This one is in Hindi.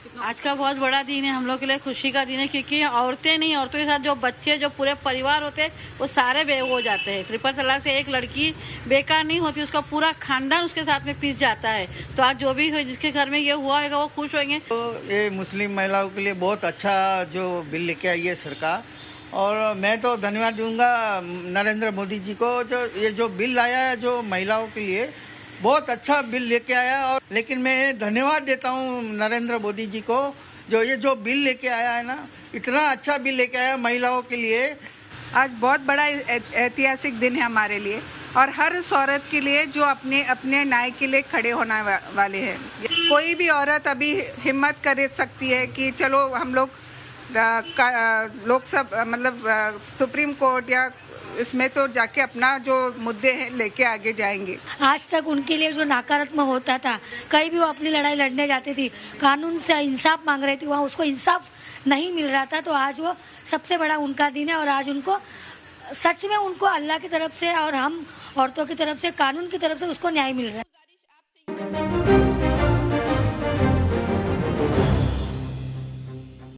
आज का बहुत बड़ा दिन है, हम लोग के लिए खुशी का दिन है, क्योंकि औरतें नहीं, औरतों के साथ जो बच्चे, जो पूरे परिवार होते हैं वो सारे बेव हो जाते हैं। ट्रिपल तलाक से एक लड़की बेकार नहीं होती, उसका पूरा खानदान उसके साथ में पिस जाता है। तो आज जो भी हो, जिसके घर में ये हुआ होगा वो खुश होंगे। तो ये मुस्लिम महिलाओं के लिए बहुत अच्छा जो बिल लेके आई है सरकार, और मैं तो धन्यवाद दूंगा नरेंद्र मोदी जी को, जो ये जो बिल लाया है जो महिलाओं के लिए बहुत अच्छा बिल लेके आया। और लेकिन मैं धन्यवाद देता हूँ नरेंद्र मोदी जी को, जो ये जो बिल लेके आया है ना, इतना अच्छा बिल लेके आया महिलाओं के लिए। आज बहुत बड़ा ऐतिहासिक दिन है हमारे लिए, और हर उस औरत के लिए जो अपने अपने न्याय के लिए खड़े होने वाले हैं। कोई भी औरत अभी हिम्मत कर सकती है कि चलो हम लोग लोकसभा मतलब सुप्रीम कोर्ट या इसमें तो जाके अपना जो मुद्दे हैं लेके आगे जाएंगे। आज तक उनके लिए जो नकारात्मक होता था, कहीं भी वो अपनी लड़ाई लड़ने जाती थी, कानून से इंसाफ मांग रही थी, वहाँ उसको इंसाफ नहीं मिल रहा था। तो आज वो सबसे बड़ा उनका दिन है, और आज उनको सच में उनको अल्लाह की तरफ से और हम औरतों की तरफ से, कानून की तरफ से उसको न्याय मिल रहा है।